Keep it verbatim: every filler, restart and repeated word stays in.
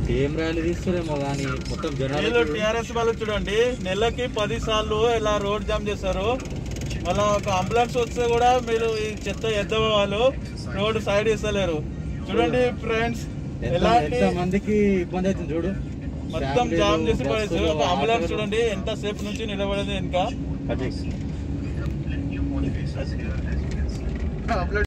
ఏం ర్యాలీ తీస్తారేమో కానీ మొత్తం జనాలు టీఆర్ఎస్ వాళ్ళు చూడండి నెలకి పది సార్లు ఇలా రోడ్ జామ్ చేస్తారు. మళ్ళీ ఒక అంబులెన్స్ వస్తే కూడా మీరు ఈ చెత్త ఎద్దవ వాళ్ళు రోడ్ సైడ్ ఇస్తలేరు. చూడండి ఫ్రెండ్స్ ఎంత మందికి ఇబ్బంది అవుతుంది చూడు, మొత్తం జామ్ చేసి పడేసి. ఒక అంబులెన్స్ చూడండి ఎంత సేపు నుంచి నిలబడేది ఇంకా.